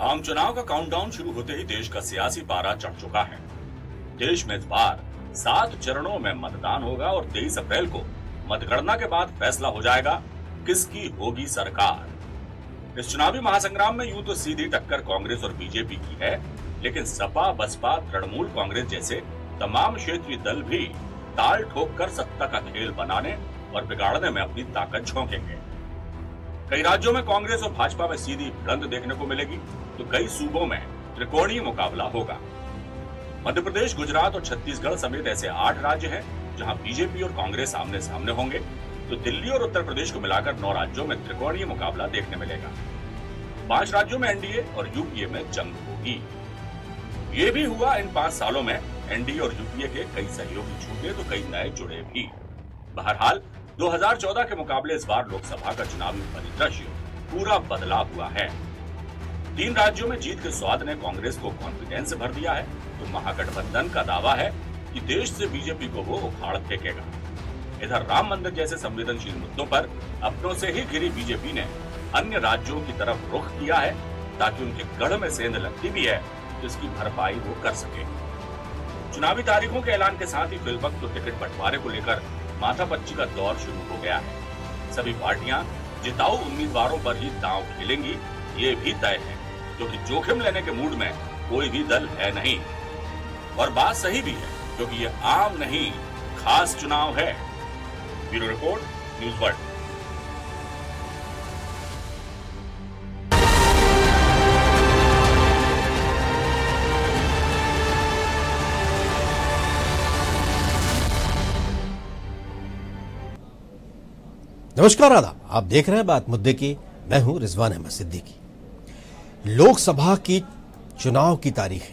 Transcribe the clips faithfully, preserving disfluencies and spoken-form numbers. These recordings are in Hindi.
आम चुनाव का काउंटडाउन शुरू होते ही देश का सियासी पारा चढ़ चुका है। देश में इस बार सात चरणों में मतदान होगा और तेईस अप्रैल को मतगणना के बाद फैसला हो जाएगा किसकी होगी सरकार। इस चुनावी महासंग्राम में यूं तो सीधी टक्कर कांग्रेस और बीजेपी की है, लेकिन सपा, बसपा, तृणमूल कांग्रेस जैसे तमाम क्षेत्रीय दल भी ताल ठोक कर सत्ता का खेल बनाने और बिगाड़ने में अपनी ताकत झोंकेंगे। कई राज्यों में कांग्रेस और भाजपा में सीधी भिड़ंत देखने को मिलेगी, तो कई सूबों में त्रिकोणीय मुकाबला होगा। मध्य प्रदेश, गुजरात और छत्तीसगढ़ समेत ऐसे आठ राज्य हैं जहां बीजेपी और कांग्रेस आमने सामने होंगे, तो दिल्ली और उत्तर प्रदेश को मिलाकर नौ राज्यों में त्रिकोणीय मुकाबला देखने मिलेगा। पांच राज्यों में एनडीए और यूपीए में जंग होगी। ये भी हुआ, इन पांच सालों में एनडीए और यूपीए के कई सहयोगी छूटे तो कई नए जुड़े भी। बहरहाल दो हज़ार चौदह के मुकाबले इस बार लोकसभा का चुनावी परिदृश्य पूरा बदला हुआ है। तीन राज्यों में जीत के स्वाद ने कांग्रेस को कॉन्फिडेंस भर दिया है, तो महागठबंधन का दावा है कि देश से बीजेपी को वो उखाड़ फेंकेगा। इधर राम मंदिर जैसे संवेदनशील मुद्दों पर अपनों से ही घिरी बीजेपी ने अन्य राज्यों की तरफ रुख किया है, ताकि उनके गढ़ में सेंध लगती भी है जिसकी भरपाई वो कर सके। चुनावी तारीखों के ऐलान के साथ ही फिलवक्त तो टिकट बंटवारे को लेकर माथापच्ची का दौर शुरू हो गया है। सभी पार्टियां जिताऊ उम्मीदवारों पर ही दांव खेलेंगी, ये भी तय है, क्योंकि जोखिम लेने के मूड में कोई भी दल है नहीं। और बात सही भी है, क्योंकि ये आम नहीं खास चुनाव है। Bureau report, news world. नमस्कार, आदाब। आप देख रहे हैं बात मुद्दे की। मैं हूं रिजवान अहमद सिद्दीकी। लोकसभा की चुनाव की तारीखें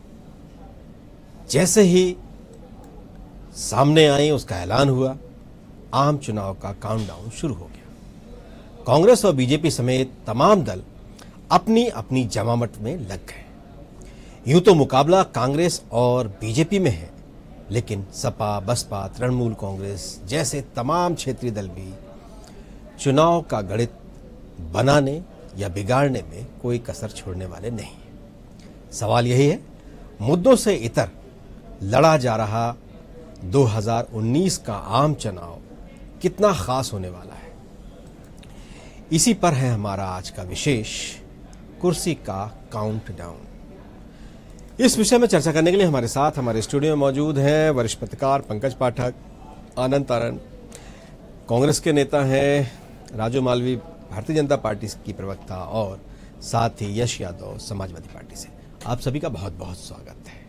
जैसे ही सामने आई, उसका ऐलान हुआ, आम चुनाव का काउंटडाउन शुरू हो गया। कांग्रेस और बीजेपी समेत तमाम दल अपनी अपनी जमावट में लग गए। यूं तो मुकाबला कांग्रेस और बीजेपी में है, लेकिन सपा, बसपा, तृणमूल कांग्रेस जैसे तमाम क्षेत्रीय दल भी चुनाव का गणित बनाने या बिगाड़ने में कोई कसर छोड़ने वाले नहीं। सवाल यही है, मुद्दों से इतर लड़ा जा रहा दो हज़ार उन्नीस का आम चुनाव कितना खास होने वाला है। इसी पर है हमारा आज का विशेष कुर्सी का काउंटडाउन। इस विषय में चर्चा करने के लिए हमारे साथ हमारे स्टूडियो में मौजूद हैं वरिष्ठ पत्रकार पंकज पाठक, आनंद तारण, कांग्रेस के नेता हैं राजू मालवी, भारतीय जनता पार्टी की प्रवक्ता, और साथ ही यश यादव, समाजवादी पार्टी से। आप सभी का बहुत बहुत स्वागत है।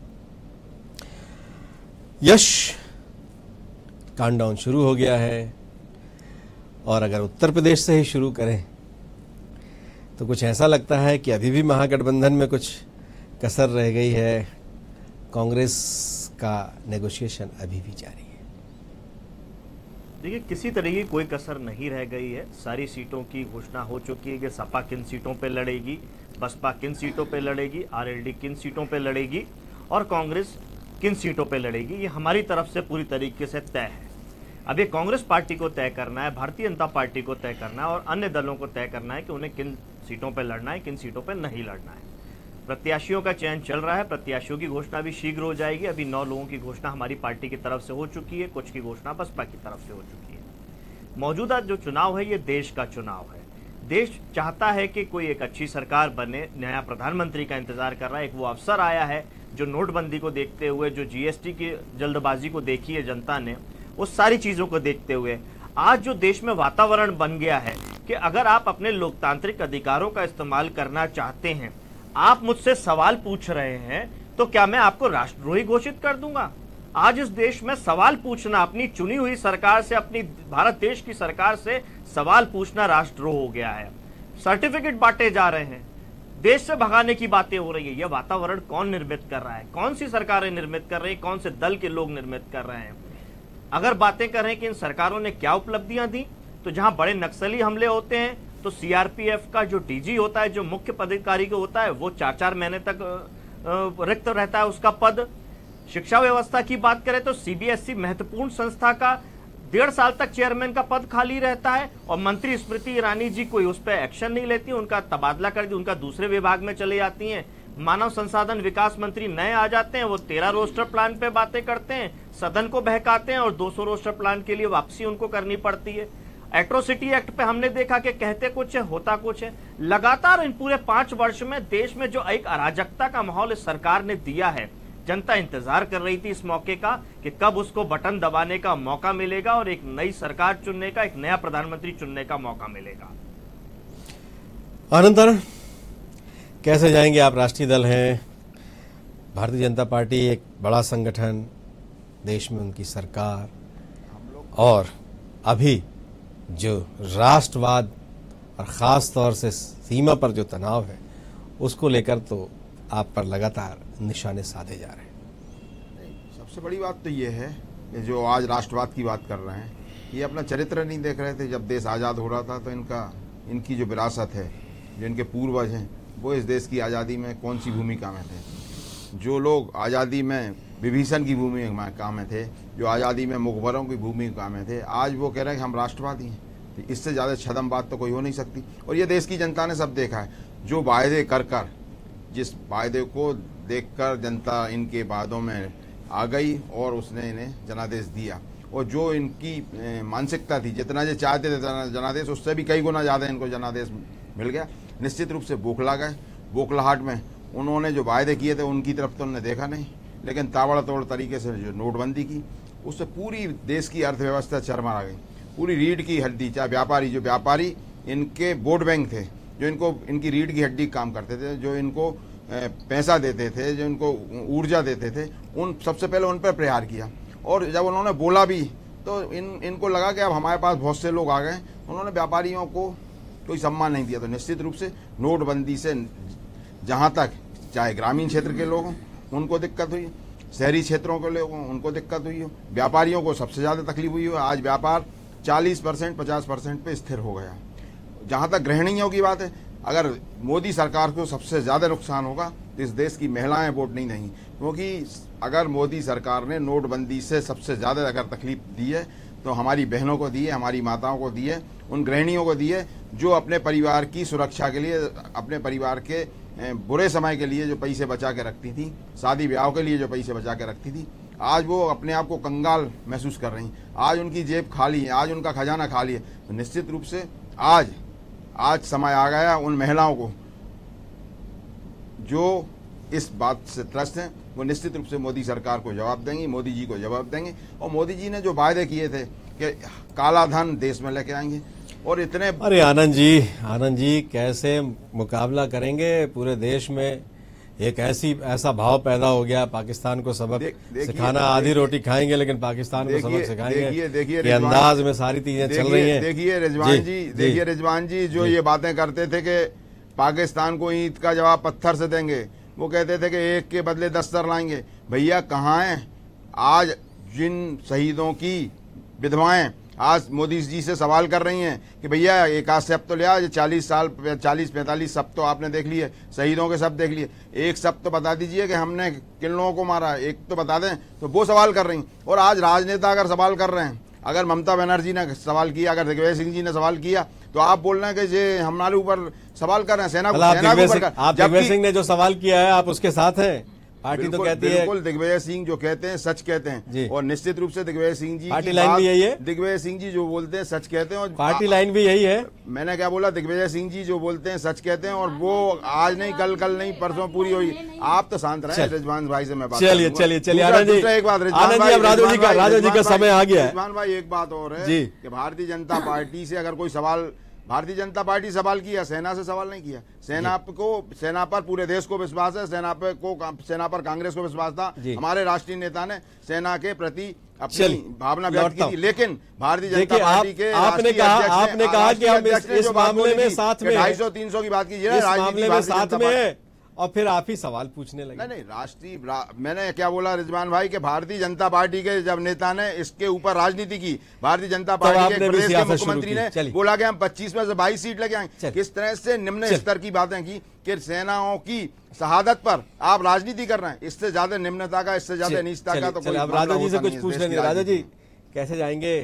यश, काउंटडाउन शुरू हो गया है, और अगर उत्तर प्रदेश से ही शुरू करें तो कुछ ऐसा लगता है कि अभी भी महागठबंधन में कुछ कसर रह गई है। कांग्रेस का नेगोशिएशन अभी भी जारी है। देखिए, किसी तरह की कोई कसर नहीं रह गई है। सारी सीटों की घोषणा हो चुकी है कि सपा किन सीटों पर लड़ेगी, बसपा किन सीटों पर लड़ेगी, आरएलडी किन सीटों पर लड़ेगी और कांग्रेस किन सीटों पर लड़ेगी। ये हमारी तरफ से पूरी तरीके से तय है। अब ये कांग्रेस पार्टी को तय करना है, भारतीय जनता पार्टी को तय करना है और अन्य दलों को तय करना है कि उन्हें किन सीटों पर लड़ना है, किन सीटों पर नहीं लड़ना है। प्रत्याशियों का चयन चल रहा है। प्रत्याशियों की घोषणा भी शीघ्र हो जाएगी। अभी नौ लोगों की घोषणा हमारी पार्टी की तरफ से हो चुकी है, कुछ की घोषणा बसपा की तरफ से हो चुकी है। मौजूदा जो चुनाव है, ये देश का चुनाव है। देश चाहता है कि कोई एक अच्छी सरकार बने, नया प्रधानमंत्री का इंतजार कर रहा है। एक वो अवसर आया है जो नोटबंदी को देखते हुए, जो जीएसटी की जल्दबाजी को देखी है जनता ने, उस सारी चीज़ों को देखते हुए आज जो देश में वातावरण बन गया है कि अगर आप अपने लोकतांत्रिक अधिकारों का इस्तेमाल करना चाहते हैं, आप मुझसे सवाल पूछ रहे हैं, तो क्या मैं आपको राष्ट्रद्रोही घोषित कर दूंगा? आज इस देश में सवाल पूछना, अपनी चुनी हुई सरकार से, अपनी भारत देश की सरकार से सवाल पूछना राष्ट्रद्रोह हो गया है। सर्टिफिकेट बांटे जा रहे हैं, देश से भगाने की बातें हो रही है। यह वातावरण कौन निर्मित कर रहा है? कौन सी सरकारें निर्मित कर रही हैं? कौन से दल के लोग निर्मित कर रहे हैं? अगर बातें करें कि इन सरकारों ने क्या उपलब्धियां दी, तो जहां बड़े नक्सली हमले होते हैं तो सीआरपीएफ का जो डीजी होता है, जो मुख्य पदाधिकारी को होता है, वो चार चार महीने तक रिक्त रहता है उसका पद। शिक्षा व्यवस्था की बात करें तो सीबीएसई महत्वपूर्ण संस्था का डेढ़ साल तक चेयरमैन का पद खाली रहता है और मंत्री स्मृति ईरानी जी कोई उस पर एक्शन नहीं लेती, उनका तबादला कर दी, उनका दूसरे विभाग में चले जाती हैं। मानव संसाधन विकास मंत्री नए आ जाते हैं, वो तेरह रोस्टर प्लान पे बातें करते हैं, सदन को बहकाते हैं और दो सौ रोस्टर प्लान के लिए वापसी उनको करनी पड़ती है। एट्रोसिटी एक्ट पे हमने देखा कि कहते कुछ है होता कुछ है। लगातार इन पूरे पांच वर्ष में देश में जो एक अराजकता का माहौल इस सरकार ने दिया है, जनता इंतजार कर रही थी इस मौके का कि कब उसको बटन दबाने का मौका मिलेगा और एक नई सरकार चुनने का, एक नया प्रधानमंत्री चुनने का मौका मिलेगा। अनंतर कैसे जाएंगे आप? राष्ट्रीय दल हैं, भारतीय जनता पार्टी एक बड़ा संगठन, देश में उनकी सरकार, और अभी जो राष्ट्रवाद और ख़ास तौर से सीमा पर जो तनाव है उसको लेकर तो आप पर लगातार निशाने साधे जा रहे हैं। सबसे बड़ी बात तो ये है कि जो आज राष्ट्रवाद की बात कर रहे हैं, ये अपना चरित्र नहीं देख रहे थे। जब देश आज़ाद हो रहा था तो इनका इनकी जो विरासत है, जो इनके पूर्वज हैं, वो इस देश की आज़ादी में कौन सी भूमिका में थे। जो लोग आज़ादी में विभीषण की भूमिका में थे, जो आज़ादी में मुखबरों की भूमिका में थे, आज वो कह रहे हैं कि हम राष्ट्रवादी हैं। तो इससे ज़्यादा छदम बात तो कोई हो नहीं सकती। और ये देश की जनता ने सब देखा है। जो वायदे कर कर, जिस वायदे को देखकर जनता इनके वादों में आ गई और उसने इन्हें जनादेश दिया, और जो इनकी मानसिकता थी, जितना ये चाहते थे जनादेश, उससे भी कई गुना ज़्यादा इनको जनादेश मिल गया। निश्चित रूप से बौखला गए। बौखलाहट में उन्होंने जो वायदे किए थे उनकी तरफ तो उन्होंने देखा नहीं, लेकिन ताबड़तोड़ तरीके से जो नोटबंदी की, उससे पूरी देश की अर्थव्यवस्था चरमरा गई। पूरी रीढ़ की हड्डी, चाहे व्यापारी, जो व्यापारी इनके वोट बैंक थे, जो इनको इनकी रीढ़ की हड्डी काम करते थे, जो इनको पैसा देते थे, जो इनको ऊर्जा देते थे, उन सबसे पहले उन पर प्रहार किया। और जब उन्होंने बोला भी तो इन इनको लगा कि अब हमारे पास बहुत से लोग आ गए। उन्होंने व्यापारियों को कोई सम्मान नहीं दिया। तो निश्चित रूप से नोटबंदी से जहाँ तक चाहे ग्रामीण क्षेत्र के लोग हों उनको दिक्कत हुई, शहरी क्षेत्रों के लोग हों उनको दिक्कत हुई हो, व्यापारियों को सबसे ज़्यादा तकलीफ हुई हो। आज व्यापार चालीस परसेंट पचास परसेंट पे स्थिर हो गया। जहाँ तक गृहिणियों की बात है, अगर मोदी सरकार को सबसे ज़्यादा नुकसान होगा तो इस देश की महिलाएं वोट नहीं देंगी, क्योंकि अगर मोदी सरकार ने नोटबंदी से सबसे ज़्यादा अगर तकलीफ दी है तो हमारी बहनों को दी है, हमारी माताओं को दी है, उन गृहिणियों को दी है जो अपने परिवार की सुरक्षा के लिए, अपने परिवार के बुरे समय के लिए जो पैसे बचा के रखती थी, शादी ब्याह के लिए जो पैसे बचा के रखती थी, आज वो अपने आप को कंगाल महसूस कर रही हैं। आज उनकी जेब खाली है, आज उनका खजाना खाली है। तो निश्चित रूप से आज आज समय आ गया उन महिलाओं को जो इस बात से त्रस्त हैं, वो निश्चित रूप से मोदी सरकार को जवाब देंगी, मोदी जी को जवाब देंगे। और मोदी जी ने जो वायदे किए थे कि काला धन देश में लेके आएंगे, और इतने अरे आनंद जी आनंद जी कैसे मुकाबला करेंगे? पूरे देश में एक ऐसी ऐसा भाव पैदा हो गया, पाकिस्तान को सबक देख, सिखाना, आधी रोटी खाएंगे लेकिन पाकिस्तान को सबक सिखाएंगे। देखिए देखिए ये अंदाज में सारी चीजें चल रही हैं। देखिए रिजवान जी, देखिए रिजवान जी जो ये बातें करते थे कि पाकिस्तान को ईंट का जवाब पत्थर से देंगे, वो कहते थे कि एक के बदले दस सर लाएंगे। भैया कहाँ हैं आज जिन शहीदों की विधवाएं आज मोदी जी से सवाल कर रही हैं कि भैया एक आध शब्द तो लिया, चालीस साल चालीस पैंतालीस शब्द तो आपने देख लिए, शहीदों के शब्द देख लिए, एक शब्द तो बता दीजिए कि हमने किन लोगों को मारा, एक तो बता दें। तो वो सवाल कर रही। और आज राजनेता अगर सवाल कर रहे हैं, अगर ममता बनर्जी ने सवाल किया, अगर दिग्विजय सिंह जी ने सवाल किया, तो आप बोल रहे हैं कि ये हमारे ऊपर सवाल कर रहे हैं, सेना के ऊपर। आप दिग्विजय सिंह ने जो सवाल किया है आप उसके साथ हैं? पार्टी तो कहती है बिल्कुल दिग्विजय सिंह जो कहते हैं सच कहते हैं, और निश्चित रूप से दिग्विजय सिंह जी पार्टी लाइन भी यही है। दिग्विजय सिंह जी जो बोलते हैं सच कहते हैं, और पार्टी लाइन भी यही है। मैंने क्या बोला? दिग्विजय सिंह जी जो बोलते हैं सच कहते हैं, और वो आज नहीं कल कल नहीं परसों पूरी हुई। आप तो शांत रहे रिजवान भाई से मैं बात चलिए चलिए चलिए आनंद जी, एक बात राजू जी का राजू जी का समय आ गया है। रिजवान भाई एक बात और है कि भारतीय जनता पार्टी से अगर कोई सवाल, भारतीय जनता पार्टी सवाल किया, सेना से सवाल नहीं किया। सेना को, सेना पर पूरे देश को विश्वास है, सेना पे को सेना पर कांग्रेस को विश्वास था। हमारे राष्ट्रीय नेता ने सेना के प्रति अपनी भावना व्यक्त की थी, लेकिन भारतीय जनता पार्टी के आपने कहा आपने कहा कि हम इस मामले में साथ में ढाई सौ तीन सौ की बात कीजिए, मामले में साथ में, और फिर आप ही सवाल पूछने लगे। नहीं नहीं राष्ट्रीय रा, मैंने क्या बोला रिजवान भाई के भारतीय जनता पार्टी के जब नेता ने इसके ऊपर राजनीति की, भारतीय जनता पार्टी के प्रदेश के मुख्यमंत्री ने बोला कि हम पच्चीस में से बाईस सीट लेके आएंगे। किस तरह से निम्न स्तर की बातें की कि सेनाओं की शहादत पर आप राजनीति कर रहे हैं। इससे ज्यादा निम्नता का, इससे ज्यादा नीचता का तो कोई। राजा जी से कुछ पूछ लेंगे। राजा जी कैसे जाएंगे?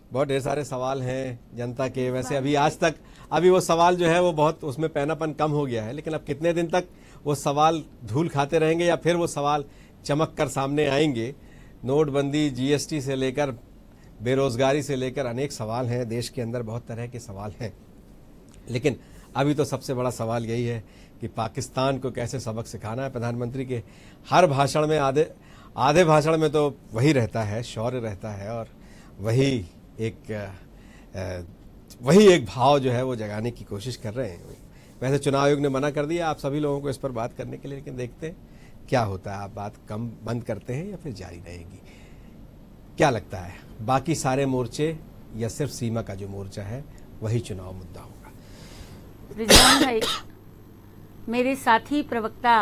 बहुत ढेर सारे सवाल हैं जनता के। वैसे अभी आज तक अभी वो सवाल जो है वो बहुत उसमें पैनापन कम हो गया है, लेकिन अब कितने दिन तक वो सवाल धूल खाते रहेंगे या फिर वो सवाल चमक कर सामने आएंगे। नोटबंदी, जीएसटी से लेकर बेरोजगारी से लेकर अनेक सवाल हैं, देश के अंदर बहुत तरह के सवाल हैं, लेकिन अभी तो सबसे बड़ा सवाल यही है कि पाकिस्तान को कैसे सबक सिखाना है। प्रधानमंत्री के हर भाषण में आधे आधे भाषण में तो वही रहता है, शौर्य रहता है और वही एक आ, वही एक भाव जो है वो जगाने की कोशिश कर रहे हैं। वैसे चुनाव आयोग ने मना कर दिया आप सभी लोगों को इस पर बात करने के लिए, लेकिन देखते हैं क्या होता है। आप बात कम बंद करते हैं या फिर जारी रहेगी, क्या लगता है? बाकी सारे मोर्चे या सिर्फ सीमा का जो मोर्चा है वही चुनाव मुद्दा होगा? रिजवान भाई, मेरे साथी प्रवक्ता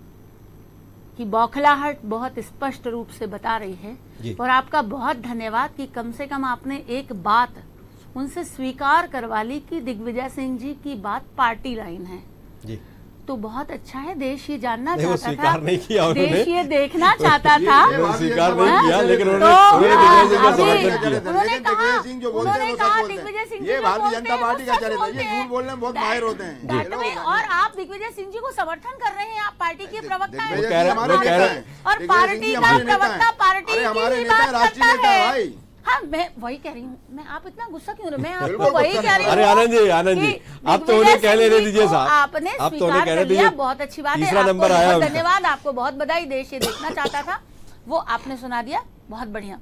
की बौखलाहट बहुत स्पष्ट रूप से बता रही है और आपका बहुत धन्यवाद कि कम से कम आपने एक बात उनसे स्वीकार करवा ली कि दिग्विजय सिंह जी की बात पार्टी लाइन है जी। तो बहुत अच्छा है। देश ये जानना नहीं, चाहता स्वीकार था, नहीं किया उन्होंने। देश ये देखना चाहता था। स्वीकार नहीं किया, लेकिन तो उन्होंने उन्होंने कहा सिंह जो बोलते हैं वो सच बोलते हैं। ये भारतीय जनता पार्टी का चरित्र है, ये झूठ बोलने में बहुत माहिर होते हैं। दैट में और आप दिग्विजय सिंह जी को समर्थन कर रहे हैं, आप पार्टी के प्रवक्ता हैं और पार्टी का प्रवक्ता पार्टी की ही बात करता है। हाँ, मैं वही कह रही हूँ। मैं आप इतना गुस्सा क्यों? मैं आपको वही कह रही हूँ। अरे आनंद जी, आनंद जी, आप तो उन्हें कहने दे दीजिए साहब। आपने आप तो उन्हें कहने दीजिए, बहुत अच्छी बात है। तीसरा नंबर आया। बहुत धन्यवाद, आपको बहुत बधाई। देश ये देखना चाहता था, वो आपने सुना दिया, बहुत बढ़िया।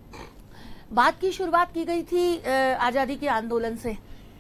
बात की शुरुआत की गई थी आजादी के आंदोलन से,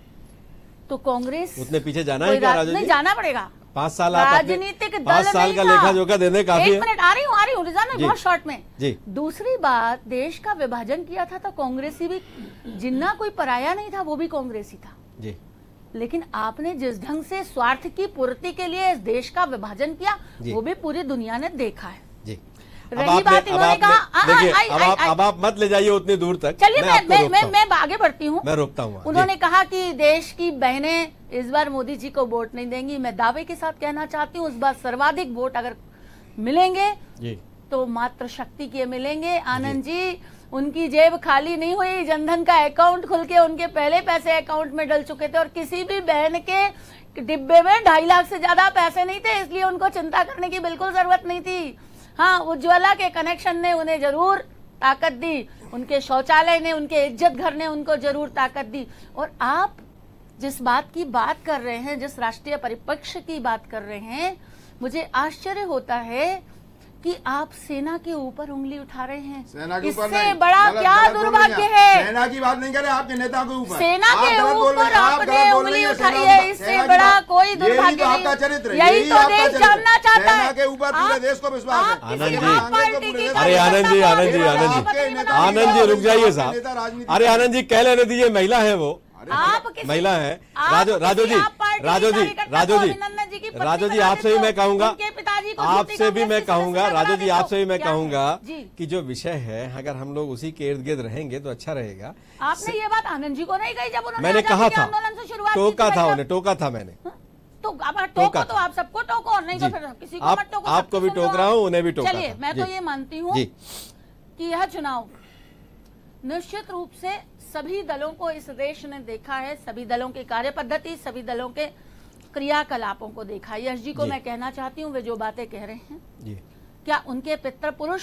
तो कांग्रेस उतने पीछे जाना है क्या? नहीं जाना पड़ेगा। पांच साल राजनीतिक दल पांच साल का लेखा जोखा देने काफी है। एक मिनट आ रही हूँ आ रही हूँ रिजवान, बहुत शॉर्ट में जी। दूसरी बात, देश का विभाजन किया था तो कांग्रेसी भी, जिन्ना कोई पराया नहीं था वो भी कांग्रेसी था जी। लेकिन आपने जिस ढंग से स्वार्थ की पूर्ति के लिए इस देश का विभाजन किया वो भी पूरी दुनिया ने देखा है जी। रही बात इन्होंने कहा, देखिए अब आप अब आप मत ले जाइए उतनी दूर तक। चलिए मैं मैं मैं, मैं आगे बढ़ती हूँ, मैं रोकता हूँ। उन्होंने कहा कि देश की बहनें इस बार मोदी जी को वोट नहीं देंगी। मैं दावे के साथ कहना चाहती हूँ, इस बार सर्वाधिक वोट अगर मिलेंगे जी तो मात्र शक्ति के मिलेंगे। आनंद जी, उनकी जेब खाली नहीं हुई, जनधन का अकाउंट खुल के उनके पहले पैसे अकाउंट में डल चुके थे और किसी भी बहन के डिब्बे में ढाई लाख से ज्यादा पैसे नहीं थे, इसलिए उनको चिंता करने की बिल्कुल जरूरत नहीं थी। हाँ, उज्ज्वला के कनेक्शन ने उन्हें जरूर ताकत दी, उनके शौचालय ने, उनके इज्जत घर ने उनको जरूर ताकत दी। और आप जिस बात की बात कर रहे हैं, जिस राष्ट्रीय परिप्रेक्ष्य की बात कर रहे हैं, मुझे आश्चर्य होता है कि आप सेना के ऊपर उंगली उठा रहे हैं। सेना के ऊपर इससे बड़ा क्या दुर्भाग्य है? सेना की बात नहीं कर रहे, आपके नेता के ऊपर। सेना के ऊपर आपने उंगली उठाई है, इससे बड़ा कोई दुर्भाग्य नहीं। आपका चरित्र, यही तो देश जानना चाहता है। सेना के ऊपर पूरे देश को विश्वास है। आनंद जी, अरे आनंद जी, आनंद जी, आनंद जी, आनंद जी रुक जाइए साहब। अरे आनंद जी, कह लेने दीजिए, महिला है वो, आप महिला है। राजो राजो जी राजो जी राजो जी राजो जी आपसे भी मैं कहूंगा, आपसे भी मैं कहूंगा राजो जी आपसे भी मैं कहूंगा कि जो विषय है अगर हम लोग उसी के इर्द गिर्द रहेंगे तो अच्छा रहेगा। आपने ये बात आनंद जी को नहीं कही जब उन्होंने मैंने कहा था, आंदोलन से शुरुआत टोका था उन्हें, टोका था मैंने। तो अब टोको तो आप सबको टोको और नहीं तो फिर किसी को मत टोको। आपको भी टोक रहा हूँ, उन्हें भी टोका। चलिए, मैं तो ये मानती हूँ कि यह चुनाव निश्चित रूप से सभी दलों को इस देश ने देखा है, सभी दलों के कार्य पद्धति, सभी दलों के क्रियाकलापों को देखा। यश जी को मैं कहना चाहती हूँ, वे जो बातें कह रहे हैं जी। क्या उनके पितृ पुरुष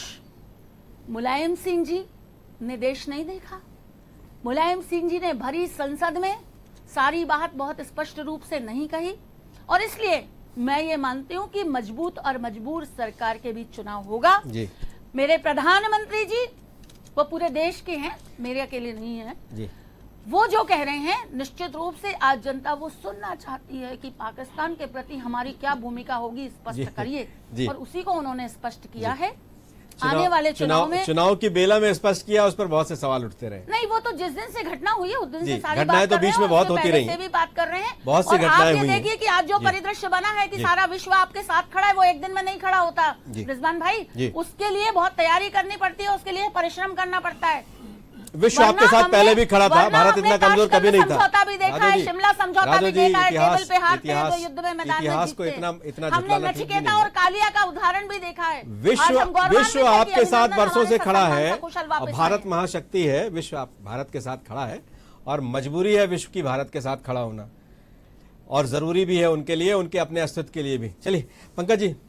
मुलायम सिंह जी ने देश नहीं देखा? मुलायम सिंह जी ने भरी संसद में सारी बात बहुत स्पष्ट रूप से नहीं कही और इसलिए मैं ये मानती हूँ कि मजबूत और मजबूर सरकार के बीच चुनाव होगा जी। मेरे प्रधानमंत्री जी वो पूरे देश के हैं, मेरे अकेले नहीं है जी। वो जो कह रहे हैं निश्चित रूप से आज जनता वो सुनना चाहती है कि पाकिस्तान के प्रति हमारी क्या भूमिका होगी, स्पष्ट करिए। और उसी को उन्होंने स्पष्ट किया है। आने वाले चुनाव में, चुनाव की बेला में स्पष्ट किया, उस पर बहुत से सवाल उठते रहे। नहीं, वो तो जिस दिन से घटना हुई है उस दिन से सारी घटनाएं तो बीच में बहुत होती रही, भी बात कर रहे हैं, बहुत सी घटनाएं हुई। देखिए कि आज जो परिदृश्य बना है कि सारा विश्व आपके साथ खड़ा है, वो एक दिन में नहीं खड़ा होता रिजवान भाई। उसके लिए बहुत तैयारी करनी पड़ती है, उसके लिए परिश्रम करना पड़ता है। विश्व आपके साथ पहले भी खड़ा था, भारत इतना कमजोर कभी नहीं था। समझौता भी देखा है, शिमला समझौता भी देखा है, टेबल पे हाथ थे तो युद्ध में मैदान में इतिहास को जीतते। इतना इतना हमने झुटलाना ठीक भी नचिकेता नहीं और कालिया का उदाहरण भी देखा है। विश्व आज हम गौरवान्वित विश्व हैं कि आपके साथ अभिनंदन वर्षों से हमारे खड़ा सत्ता है, से कुशल वापस भारत आए। महाशक्ति है, विश्व आप भारत के साथ खड़ा है और मजबूरी है विश्व की भारत के साथ खड़ा होना, और जरूरी भी है उनके लिए, उनके अपने अस्तित्व के लिए भी। चलिए पंकज जी,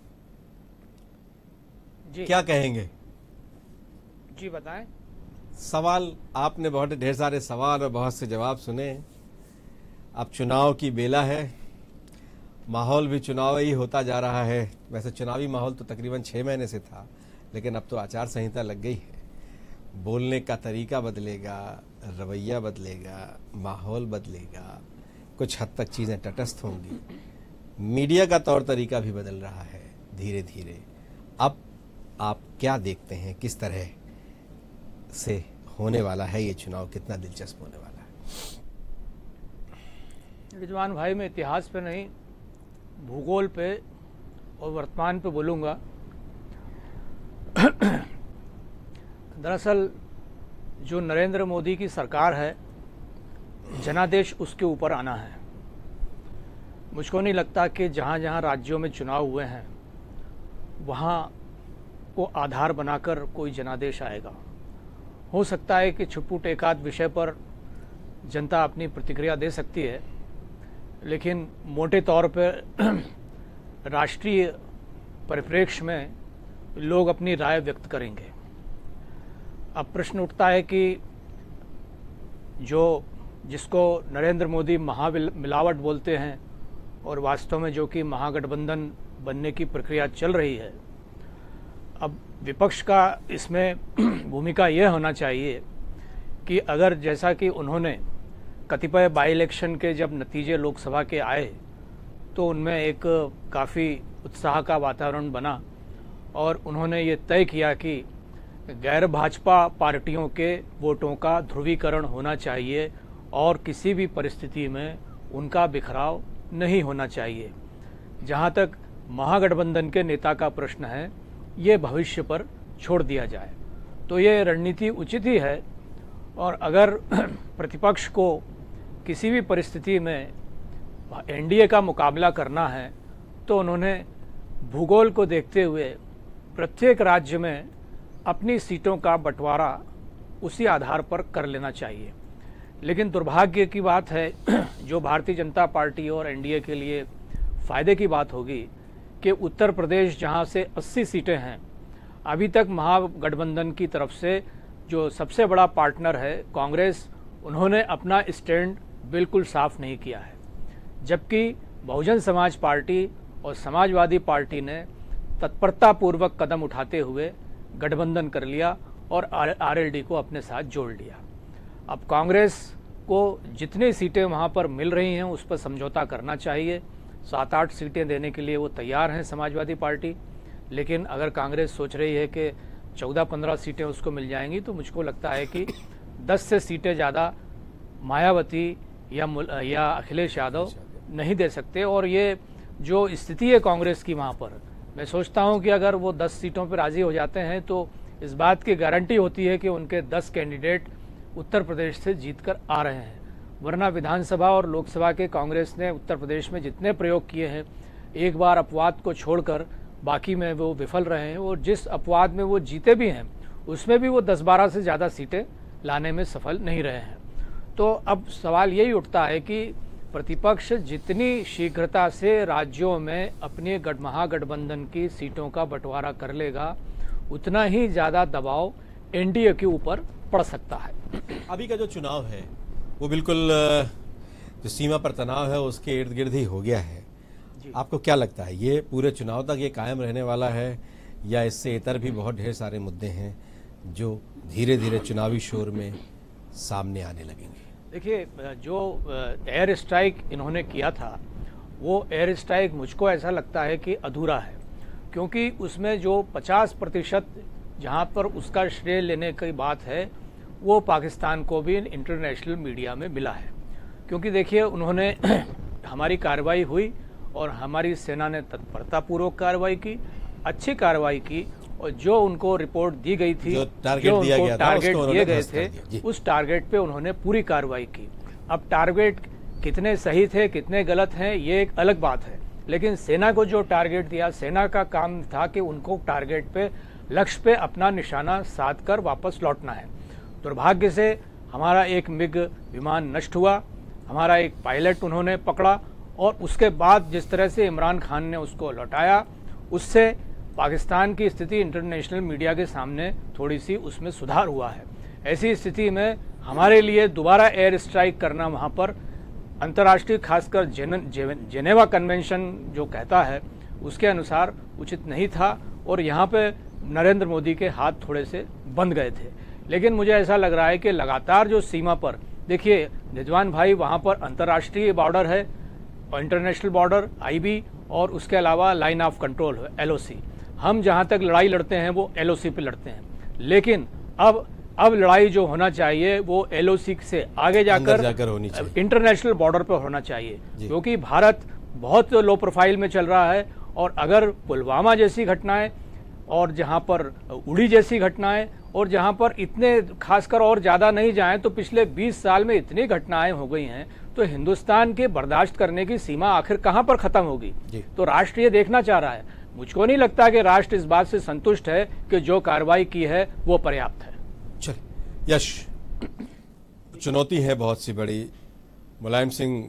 जी क्या कहेंगे? जी बताएं। सवाल आपने बहुत ढेर सारे सवाल और बहुत से जवाब सुने। अब चुनाव की बेला है, माहौल भी चुनावी होता जा रहा है। वैसे चुनावी माहौल तो तकरीबन छः महीने से था, लेकिन अब तो आचार संहिता लग गई है। बोलने का तरीका बदलेगा, रवैया बदलेगा, माहौल बदलेगा, कुछ हद तक चीज़ें तटस्थ होंगी। मीडिया का तौर तरीका भी बदल रहा है धीरे धीरे। अब आप क्या देखते हैं, किस तरह से होने वाला है ये चुनाव, कितना दिलचस्प होने वाला है? रिजवान भाई, मैं इतिहास पे नहीं, भूगोल पे और वर्तमान पे बोलूँगा। दरअसल जो नरेंद्र मोदी की सरकार है, जनादेश उसके ऊपर आना है। मुझको नहीं लगता कि जहाँ जहाँ राज्यों में चुनाव हुए हैं वहाँ को आधार बनाकर कोई जनादेश आएगा। हो सकता है कि छुटपुट एकाध विषय पर जनता अपनी प्रतिक्रिया दे सकती है, लेकिन मोटे तौर पर राष्ट्रीय परिप्रेक्ष्य में लोग अपनी राय व्यक्त करेंगे। अब प्रश्न उठता है कि जो जिसको नरेंद्र मोदी महामिलावट बोलते हैं और वास्तव में जो कि महागठबंधन बनने की प्रक्रिया चल रही है, अब विपक्ष का इसमें भूमिका यह होना चाहिए कि अगर जैसा कि उन्होंने कतिपय बाई इलेक्शन के जब नतीजे लोकसभा के आए तो उनमें एक काफ़ी उत्साह का वातावरण बना और उन्होंने ये तय किया कि गैर भाजपा पार्टियों के वोटों का ध्रुवीकरण होना चाहिए और किसी भी परिस्थिति में उनका बिखराव नहीं होना चाहिए। जहाँ तक महागठबंधन के नेता का प्रश्न है, ये भविष्य पर छोड़ दिया जाए तो ये रणनीति उचित ही है। और अगर प्रतिपक्ष को किसी भी परिस्थिति में एनडीए का मुकाबला करना है तो उन्होंने भूगोल को देखते हुए प्रत्येक राज्य में अपनी सीटों का बंटवारा उसी आधार पर कर लेना चाहिए। लेकिन दुर्भाग्य की बात है, जो भारतीय जनता पार्टी और एनडीए के लिए फ़ायदे की बात होगी कि उत्तर प्रदेश जहां से अस्सी सीटें हैं, अभी तक महागठबंधन की तरफ से जो सबसे बड़ा पार्टनर है कांग्रेस, उन्होंने अपना स्टैंड बिल्कुल साफ नहीं किया है, जबकि बहुजन समाज पार्टी और समाजवादी पार्टी ने तत्परतापूर्वक कदम उठाते हुए गठबंधन कर लिया और आरएलडी को अपने साथ जोड़ लिया। अब कांग्रेस को जितनी सीटें वहाँ पर मिल रही हैं उस पर समझौता करना चाहिए। सात आठ सीटें देने के लिए वो तैयार हैं समाजवादी पार्टी, लेकिन अगर कांग्रेस सोच रही है कि चौदह पंद्रह सीटें उसको मिल जाएंगी तो मुझको लगता है कि दस से सीटें ज़्यादा मायावती या या अखिलेश यादव नहीं दे सकते। और ये जो स्थिति है कांग्रेस की वहाँ पर, मैं सोचता हूँ कि अगर वो दस सीटों पर राज़ी हो जाते हैं तो इस बात की गारंटी होती है कि उनके दस कैंडिडेट उत्तर प्रदेश से जीत कर आ रहे हैं। वरना विधानसभा और लोकसभा के कांग्रेस ने उत्तर प्रदेश में जितने प्रयोग किए हैं, एक बार अपवाद को छोड़कर बाकी में वो विफल रहे हैं, और जिस अपवाद में वो जीते भी हैं उसमें भी वो दस बारह से ज़्यादा सीटें लाने में सफल नहीं रहे हैं। तो अब सवाल यही उठता है कि प्रतिपक्ष जितनी शीघ्रता से राज्यों में अपने गठ महागठबंधन की सीटों का बंटवारा कर लेगा, उतना ही ज़्यादा दबाव एनडीए के ऊपर पड़ सकता है। अभी का जो चुनाव है वो बिल्कुल जो सीमा पर तनाव है उसके इर्द गिर्द ही हो गया है। आपको क्या लगता है, ये पूरे चुनाव तक ये कायम रहने वाला है या इससे इतर भी बहुत ढेर सारे मुद्दे हैं जो धीरे धीरे चुनावी शोर में सामने आने लगेंगे? देखिए, जो एयर स्ट्राइक इन्होंने किया था वो एयर स्ट्राइक मुझको ऐसा लगता है कि अधूरा है, क्योंकि उसमें जो पचास प्रतिशत जहाँ पर उसका श्रेय लेने की बात है वो पाकिस्तान को भी इंटरनेशनल मीडिया में मिला है। क्योंकि देखिए, उन्होंने हमारी कार्रवाई हुई और हमारी सेना ने तत्परतापूर्वक कार्रवाई की, अच्छी कार्रवाई की, और जो उनको रिपोर्ट दी गई थी, जो टारगेट जो दिया उनको गया था, टारगेट उसको दिए उन्होंने गए ध्वस्त कर थे, दिया। जी। उस टारगेट पे उन्होंने पूरी कार्रवाई की। अब टारगेट कितने सही थे कितने गलत हैं ये एक अलग बात है, लेकिन सेना को जो टारगेट दिया, सेना का काम था कि उनको टारगेट पे, लक्ष्य पे अपना निशाना साध कर वापस लौटना है। दुर्भाग्य से हमारा एक मिग विमान नष्ट हुआ, हमारा एक पायलट उन्होंने पकड़ा, और उसके बाद जिस तरह से इमरान खान ने उसको लौटाया, उससे पाकिस्तान की स्थिति इंटरनेशनल मीडिया के सामने थोड़ी सी उसमें सुधार हुआ है। ऐसी स्थिति में हमारे लिए दोबारा एयर स्ट्राइक करना वहाँ पर अंतर्राष्ट्रीय, खासकर जेन, जेनेवा कन्वेंशन जो कहता है उसके अनुसार उचित नहीं था, और यहाँ पे नरेंद्र मोदी के हाथ थोड़े से बंद गए थे। लेकिन मुझे ऐसा लग रहा है कि लगातार जो सीमा पर, देखिए रिजवान भाई, वहाँ पर अंतर्राष्ट्रीय बॉर्डर है और इंटरनेशनल बॉर्डर आईबी, और उसके अलावा लाइन ऑफ कंट्रोल है एलओसी। हम जहाँ तक लड़ाई लड़ते हैं वो एलओसी पे लड़ते हैं, लेकिन अब अब लड़ाई जो होना चाहिए वो एलओसी से आगे जाकर, जाकर होनी चाहिए, इंटरनेशनल बॉर्डर पर होना चाहिए, क्योंकि भारत बहुत लो प्रोफाइल में चल रहा है। और अगर पुलवामा जैसी घटनाएं, और जहां पर उड़ी जैसी घटनाएं, और जहां पर इतने खासकर और ज़्यादा नहीं जाएं तो पिछले बीस साल में इतनी घटनाएं हो गई हैं, तो हिंदुस्तान के बर्दाश्त करने की सीमा आखिर कहां पर ख़त्म होगी। तो राष्ट्र ये देखना चाह रहा है। मुझको नहीं लगता कि राष्ट्र इस बात से संतुष्ट है कि जो कार्रवाई की है वो पर्याप्त है। चलिए यश, चुनौती है बहुत सी बड़ी। मुलायम सिंह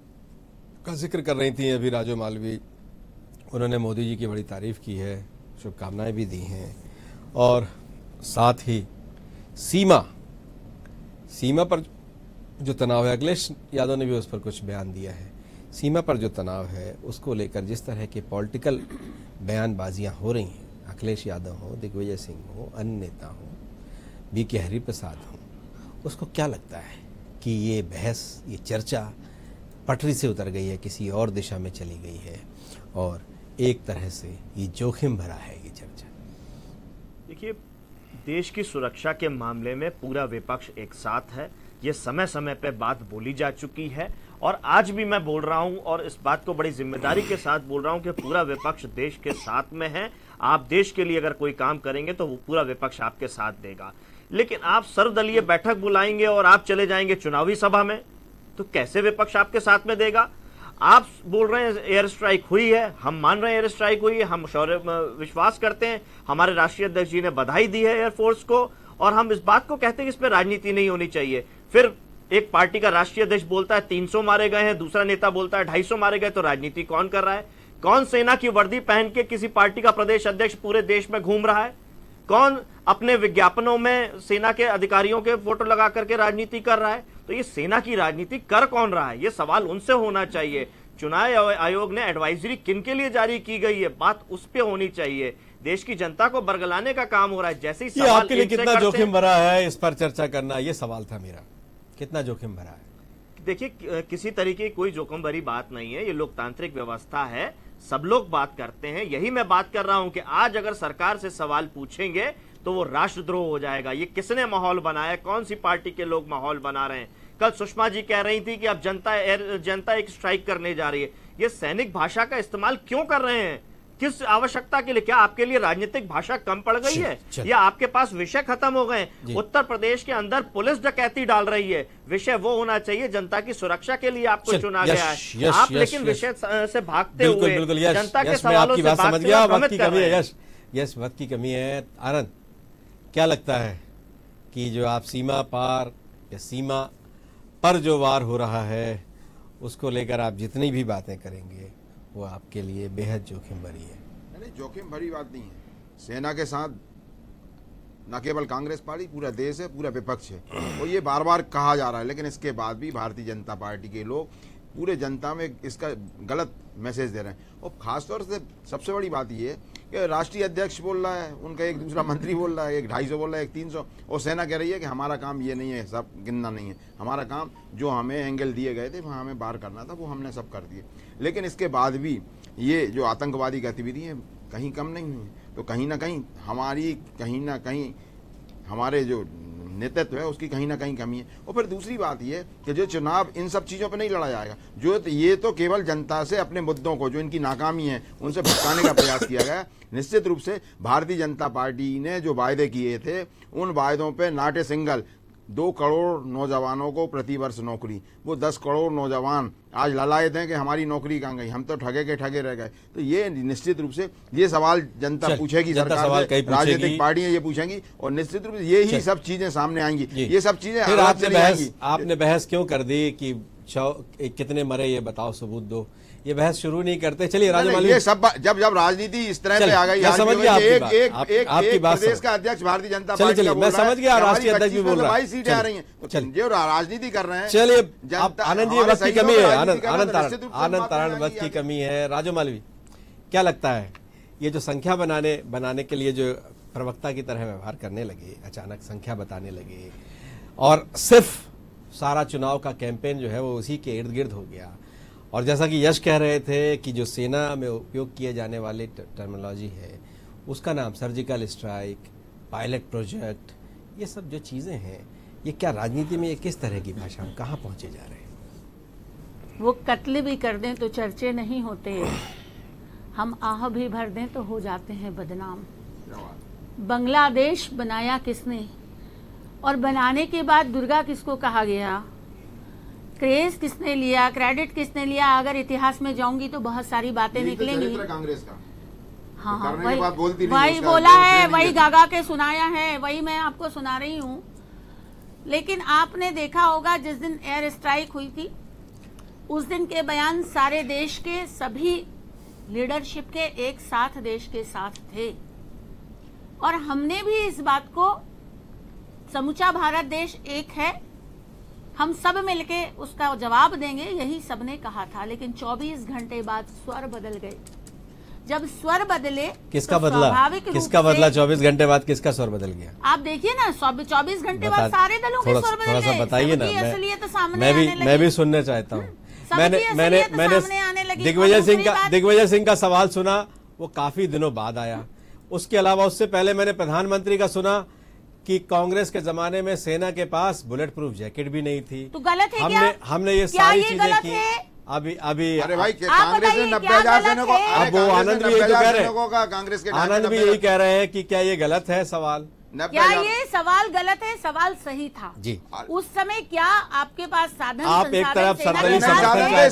का जिक्र कर रही थी अभी राजू मालवी, उन्होंने मोदी जी की बड़ी तारीफ की है, शुभकामनाएं भी दी हैं, और साथ ही सीमा सीमा पर जो तनाव है, अखिलेश यादव ने भी उस पर कुछ बयान दिया है। सीमा पर जो तनाव है उसको लेकर जिस तरह के पॉलिटिकल बयानबाजियां हो रही हैं, अखिलेश यादव हो, दिग्विजय सिंह हो, अन्य नेता हो, बी के हरिप्रसाद हो, उसको क्या लगता है कि ये बहस, ये चर्चा पटरी से उतर गई है, किसी और दिशा में चली गई है, और एक तरह से ये जोखिम भरा है ये चर्चा? देखिए, देश की सुरक्षा के मामले में पूरा विपक्ष एक साथ है। ये समय समय पे बात बोली जा चुकी है, और आज भी मैं बोल रहा हूं, और इस बात को बड़ी जिम्मेदारी के साथ बोल रहा हूं कि पूरा विपक्ष देश के साथ में है। आप देश के लिए अगर कोई काम करेंगे तो वो पूरा विपक्ष आपके साथ देगा। लेकिन आप सर्वदलीय बैठक बुलाएंगे और आप चले जाएंगे चुनावी सभा में, तो कैसे विपक्ष आपके साथ में देगा? आप बोल रहे हैं एयर स्ट्राइक हुई है, हम मान रहे हैं एयर स्ट्राइक हुई है, हम शौर्य विश्वास करते हैं, हमारे राष्ट्रीय अध्यक्ष जी ने बधाई दी है एयरफोर्स को, और हम इस बात को कहते हैं कि इस पर राजनीति नहीं होनी चाहिए। फिर एक पार्टी का राष्ट्रीय अध्यक्ष बोलता है तीन सौ मारे गए हैं, दूसरा नेता बोलता है ढाई सौ मारे गए, तो राजनीति कौन कर रहा है? कौन सेना की वर्दी पहन के किसी पार्टी का प्रदेश अध्यक्ष पूरे देश में घूम रहा है? कौन अपने विज्ञापनों में सेना के अधिकारियों के फोटो लगा करके राजनीति कर रहा है? तो ये सेना की राजनीति कर कौन रहा है? ये सवाल उनसे होना चाहिए। चुनाव आयोग ने एडवाइजरी किन के लिए जारी की गई है, बात उस पे होनी चाहिए। देश की जनता को बरगलाने का काम हो रहा है। जैसे ही सवाल आपके लिए कितना जोखिम भरा है इस पर चर्चा करना, ये सवाल था मेरा, कितना जोखिम भरा है? देखिए, किसी तरीके की कोई जोखिम भरी बात नहीं है, ये लोकतांत्रिक व्यवस्था है, सब लोग बात करते हैं। यही मैं बात कर रहा हूं कि आज अगर सरकार से सवाल पूछेंगे तो वो राष्ट्रद्रोह हो जाएगा। ये किसने माहौल बनाया? कौन सी पार्टी के लोग माहौल बना रहे हैं? कल सुषमा जी कह रही थी कि अब जनता जनता एक स्ट्राइक करने जा रही है। ये सैनिक भाषा का इस्तेमाल क्यों कर रहे हैं? किस आवश्यकता के लिए? क्या आपके लिए राजनीतिक भाषा कम पड़ गई है, या आपके पास विषय खत्म हो गए? उत्तर प्रदेश के अंदर पुलिस डकैती डाल रही है, विषय वो होना चाहिए जनता की सुरक्षा के लिए आपको चुना गया है। आप लेकिन विषय से भागते हुए जनता के सवालों से समझ गया। वक्त की कमी है यश, यश वक्त की कमी है। आनंद, क्या लगता है कि जो आप सीमा पार या सीमा पर जो वार हो रहा है उसको लेकर आप जितनी भी बातें करेंगे वो आपके लिए बेहद जोखिम भरी है? नहीं, जोखिम भरी बात नहीं है। सेना के साथ न केवल कांग्रेस पार्टी, पूरा देश है, पूरा विपक्ष है, और ये बार बार कहा जा रहा है। लेकिन इसके बाद भी भारतीय जनता पार्टी के लोग पूरे जनता में इसका गलत मैसेज दे रहे हैं। और खासतौर से सबसे बड़ी बात ये है कि राष्ट्रीय अध्यक्ष बोल रहा है, उनका एक दूसरा मंत्री बोल रहा है, एक ढाई सौ बोल रहा है, एक तीन सौ, और सेना कह रही है कि हमारा काम ये नहीं है, सब गिनना नहीं है, हमारा काम जो हमें एंगल दिए गए थे वहाँ हमें बार करना था, वो हमने सब कर दिए। लेकिन इसके बाद भी ये जो आतंकवादी गतिविधि है कहीं कम नहीं हुई। तो कहीं ना कहीं हमारी, कहीं ना कहीं हमारे जो नेतृत्व है उसकी कहीं ना कहीं कमी है। और फिर दूसरी बात ये कि जो चुनाव इन सब चीज़ों पे नहीं लड़ा जाएगा, जो ये तो केवल जनता से अपने मुद्दों को, जो इनकी नाकामी है, उनसे भटकाने का प्रयास किया गया। निश्चित रूप से भारतीय जनता पार्टी ने जो वायदे किए थे उन वायदों पे नॉट ए सिंगल, दो करोड़ नौजवानों को प्रतिवर्ष नौकरी, वो दस करोड़ नौजवान आज ललायत हैं कि हमारी नौकरी कहाँ गई, हम तो ठगे के ठगे रह गए। तो ये निश्चित रूप से ये सवाल जनता पूछेगी, सरकार से, राजनीतिक पार्टियां ये पूछेंगी और निश्चित रूप से ये ही सब चीजें सामने आएंगी। ये सब चीजें आपने बहस आपने बहस क्यों कर दी कि कितने मरे ये बताओ, सबूत दो, ये बहस शुरू नहीं करते। चलिए राजमाली, ये सब जब जब राजनीति इस तरह से आ गई, मैं समझ गया एक आप, एक आप, एक, आपकी एक बात प्रदेश का अध्यक्ष भारतीय जनता पार्टी चलिए मैं समझ गया, राष्ट्रीय अध्यक्ष भी बोल रहा है, सीटें आ रही हैं, जो राजनीति कर रहे हैं। चलिए आनंद जी, वक्त की कमी है, आनंद आनंद आनंद तारण वक्त की कमी है। राजू मालवी, क्या लगता है ये जो संख्या बनाने बनाने के लिए जो प्रवक्ता की तरह व्यवहार करने लगे, अचानक संख्या बताने लगे और सिर्फ सारा चुनाव का कैंपेन जो है वो उसी के इर्द गिर्द हो गया, और जैसा कि यश कह रहे थे कि जो सेना में उपयोग किए जाने वाले टर्मिनोलॉजी है उसका नाम सर्जिकल स्ट्राइक, पायलट प्रोजेक्ट, ये सब जो चीज़ें हैं, ये क्या राजनीति में ये किस तरह की भाषा, हम कहाँ पहुँचे जा रहे हैं? वो कत्ल भी कर दें तो चर्चे नहीं होते, हम आह भी भर दें तो हो जाते हैं बदनाम। बांग्लादेश बनाया किसने और बनाने के बाद दुर्गा किसको कहा गया, क्रेज किसने लिया, क्रेडिट किसने लिया? अगर इतिहास में जाऊंगी तो बहुत सारी बातें निकलेंगी। कांग्रेस का हाँ हाँ वही वही बोला है, वही गागा के सुनाया है, वही मैं आपको सुना रही हूँ। लेकिन आपने देखा होगा जिस दिन एयर स्ट्राइक हुई थी उस दिन के बयान सारे देश के सभी लीडरशिप के एक साथ देश के साथ थे, और हमने भी इस बात को, समूचा भारत देश एक है, हम सब मिलके उसका जवाब देंगे, यही सबने कहा था। लेकिन चौबीस घंटे बाद स्वर बदल गए। जब स्वर बदले किसका तो बदला किसका बदला चौबीस घंटे बाद किसका स्वर बदल गया? आप देखिए ना, चौबीस घंटे बाद सारे दलों के स्वर बदल गए। बताइए ना, मैं, मैं भी मैं भी सुनना चाहता हूँ। मैंने मैंने मैंने दिग्विजय सिंह का दिग्विजय सिंह का सवाल सुना, वो काफी दिनों बाद आया। उसके अलावा उससे पहले मैंने प्रधानमंत्री का सुना कि कांग्रेस के जमाने में सेना के पास बुलेट प्रूफ जैकेट भी नहीं थी। तो गलत है हमने क्या? हमने ये सारी चीजें की। अभी अभी अरे भाई कांग्रेस ने नब्बे हजार सैनिकों को, अब वो आनंद भी यही तो कह रहे हैं, कांग्रेस के आनंद भी यही कह रहे हैं कि क्या ये गलत है सवाल? क्या ये सवाल गलत है? सवाल सही था जी। उस समय क्या आपके पास साधन, आप एक तरफ सरदली सेना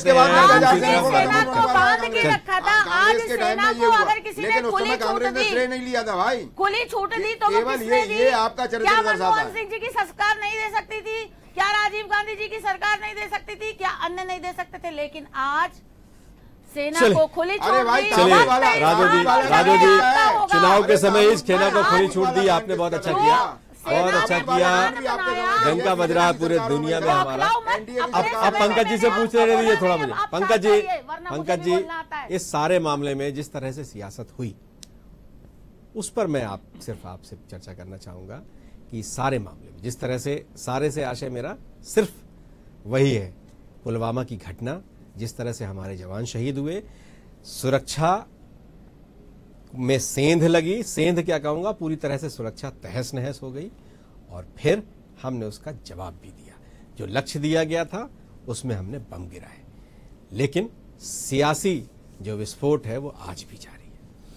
को बांध के रखा था, आज सेना को अगर किसी ने खुली छूट दी, नहीं लिया था भाई, खुली छूट दी तो वो किसने दी? क्या मनमोहन सिंह जी की सरकार नहीं दे सकती थी? क्या राजीव गांधी जी की सरकार नहीं दे सकती थी? क्या अन्य नहीं दे सकते थे? लेकिन आज सेना को खुली छूट दी। चलिए राजू जी, राजू जी चुनाव के समय इस सेना को खुली छूट दी, आपने बहुत अच्छा किया, बहुत अच्छा किया। डंका बज रहा है पूरे दुनिया में हमारा। अब अब पंकज जी से पूछ रहे रहिए थोड़ा मुझे। पंकज जी पंकज जी इस सारे मामले में जिस तरह से सियासत हुई उस पर मैं आप सिर्फ आपसे चर्चा करना चाहूंगा कि सारे मामले में जिस तरह से, सारे से आशय मेरा सिर्फ वही है, पुलवामा की घटना, जिस तरह से हमारे जवान शहीद हुए, सुरक्षा में सेंध लगी, सेंध क्या कहूंगा, पूरी तरह से सुरक्षा तहस नहस हो गई, और फिर हमने उसका जवाब भी दिया। जो लक्ष्य दिया गया था उसमें हमने बम गिराए, लेकिन सियासी जो विस्फोट है वो आज भी जारी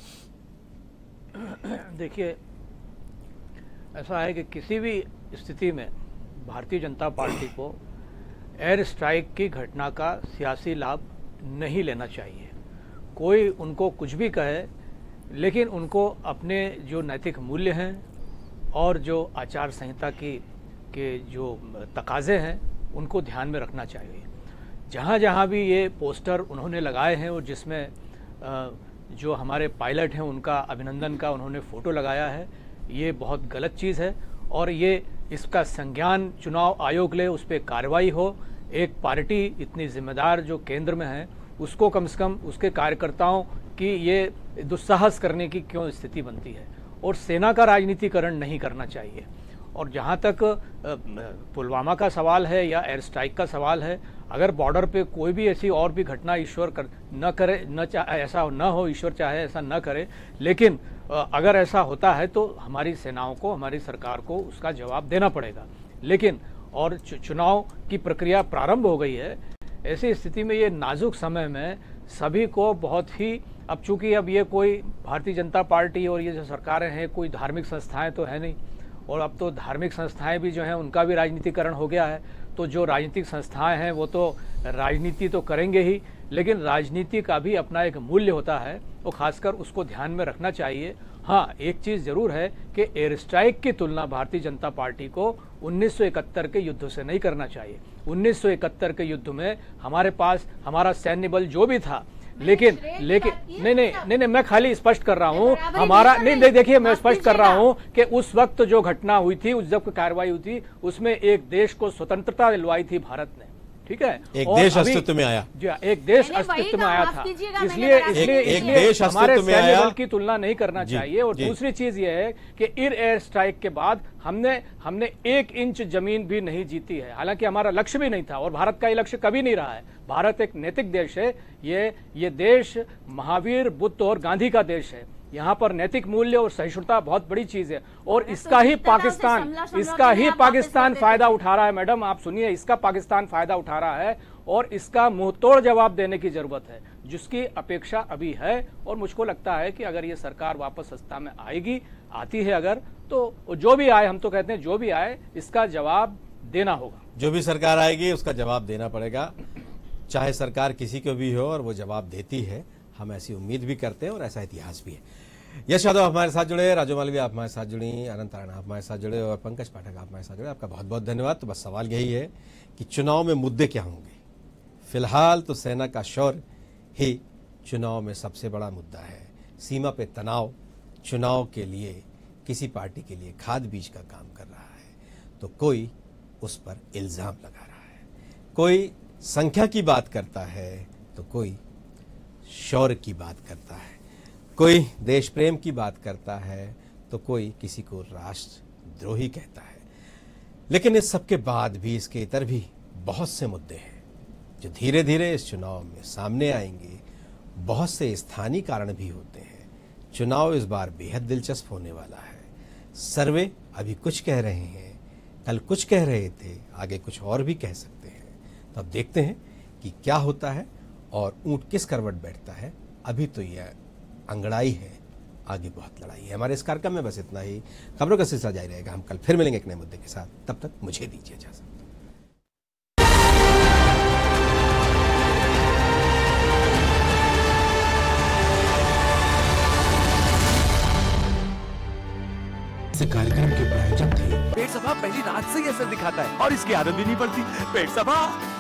है। देखिए, ऐसा है कि किसी भी स्थिति में भारतीय जनता पार्टी को एयर स्ट्राइक की घटना का सियासी लाभ नहीं लेना चाहिए। कोई उनको कुछ भी कहे, लेकिन उनको अपने जो नैतिक मूल्य हैं और जो आचार संहिता की के जो तकाजे हैं उनको ध्यान में रखना चाहिए। जहाँ जहाँ भी ये पोस्टर उन्होंने लगाए हैं और जिसमें जो हमारे पायलट हैं उनका अभिनंदन का उन्होंने फ़ोटो लगाया है, ये बहुत गलत चीज़ है, और ये इसका संज्ञान चुनाव आयोग ले, उस पर कार्रवाई हो। एक पार्टी इतनी जिम्मेदार जो केंद्र में है उसको कम से कम उसके कार्यकर्ताओं की ये दुस्साहस करने की क्यों स्थिति बनती है, और सेना का राजनीतिकरण नहीं करना चाहिए। और जहाँ तक पुलवामा का सवाल है या एयर स्ट्राइक का सवाल है, अगर बॉर्डर पे कोई भी ऐसी और भी घटना ईश्वर कर न करे, न चाहे ऐसा न हो, ईश्वर चाहे ऐसा न करे, लेकिन अगर ऐसा होता है तो हमारी सेनाओं को, हमारी सरकार को उसका जवाब देना पड़ेगा। लेकिन और चुनाव की प्रक्रिया प्रारंभ हो गई है, ऐसी स्थिति में ये नाजुक समय में सभी को बहुत ही, अब चूंकि अब ये कोई भारतीय जनता पार्टी और ये जो सरकारें हैं कोई धार्मिक संस्थाएं तो है नहीं, और अब तो धार्मिक संस्थाएं भी जो हैं उनका भी राजनीतिकरण हो गया है। तो जो राजनीतिक संस्थाएं हैं वो तो राजनीति तो करेंगे ही, लेकिन राजनीति का भी अपना एक मूल्य होता है, वो खासकर उसको ध्यान में रखना चाहिए। हाँ, एक चीज़ जरूर है कि एयर स्ट्राइक की तुलना भारतीय जनता पार्टी को उन्नीस सौ इकहत्तर के युद्ध से नहीं करना चाहिए। उन्नीस सौ इकहत्तर के युद्ध में हमारे पास हमारा सैन्य बल जो भी था, लेकिन लेकिन नहीं नहीं नहीं नहीं मैं खाली स्पष्ट कर रहा हूँ हमारा, नहीं नहीं देखिए मैं स्पष्ट कर रहा हूँ कि उस वक्त जो घटना हुई थी, उस जब कार्रवाई हुई थी, उसमें एक देश को स्वतंत्रता दिलवाई थी भारत ने, ठीक है, एक देश अस्तित्व में आया, जी एक देश अस्तित्व में आया था, इसलिए इसलिए एक देश हमारे अस्तित्व में आया, सैन्य बल की तुलना नहीं करना चाहिए। और दूसरी चीज ये है कि इर एयर स्ट्राइक के बाद हमने हमने एक इंच जमीन भी नहीं जीती है, हालांकि हमारा लक्ष्य भी नहीं था और भारत का ये लक्ष्य कभी नहीं रहा है। भारत एक नैतिक देश है, ये ये देश महावीर, बुद्ध और गांधी का देश है। यहाँ पर नैतिक मूल्य और सहिष्णुता बहुत बड़ी चीज है, और इसका ही पाकिस्तान इसका ही पाकिस्तान फायदा उठा रहा है। मैडम आप सुनिए, इसका पाकिस्तान फायदा उठा रहा है और इसका मुंहतोड़ जवाब देने की जरूरत है, जिसकी अपेक्षा अभी है। और मुझको लगता है कि अगर ये सरकार वापस सत्ता में आएगी, आती है अगर, तो जो भी आए, हम तो कहते हैं जो भी आए, इसका जवाब देना होगा। जो भी सरकार आएगी उसका जवाब देना पड़ेगा, चाहे सरकार किसी को भी हो, और वो जवाब देती है। हम ऐसी उम्मीद भी करते हैं और ऐसा इतिहास भी है। यश यादव हमारे साथ जुड़े, राजू मालवी आप हमारे साथ जुड़ी, अनंत राणा आप हमारे साथ जुड़े और पंकज पाठक आप हमारे साथ जुड़े। आपका बहुत बहुत धन्यवाद। तो बस सवाल यही है कि चुनाव में मुद्दे क्या होंगे। फिलहाल तो सेना का शौर्य ही चुनाव में सबसे बड़ा मुद्दा है। सीमा पे तनाव चुनाव के लिए किसी पार्टी के लिए खाद बीज का काम कर रहा है, तो कोई उस पर इल्जाम लगा रहा है, कोई संख्या की बात करता है तो कोई शौर्य की बात करता है, कोई देश प्रेम की बात करता है तो कोई किसी को राष्ट्रद्रोही कहता है। लेकिन इस सब के बाद भी इसके इतर भी बहुत से मुद्दे हैं जो धीरे धीरे इस चुनाव में सामने आएंगे। बहुत से स्थानीय कारण भी होते हैं। चुनाव इस बार बेहद दिलचस्प होने वाला है। सर्वे अभी कुछ कह रहे हैं, कल कुछ कह रहे थे, आगे कुछ और भी कह सकते हैं। तो अब देखते हैं कि क्या होता है और ऊंट किस करवट बैठता है। अभी तो यह अंगड़ाई है, आगे बहुत लड़ाई है। हमारे इस कार्यक्रम में बस इतना ही। खबरों का सिलसिला जारी रहेगा। हम कल फिर मिलेंगे एक नए मुद्दे के साथ। तब तक मुझे दीजिए इजाजत। कार्यक्रम के प्रायोजक थे पेट सफा। पहली रात से ही असर दिखाता है और इसकी आदत भी नहीं पड़ती। पेट सफा।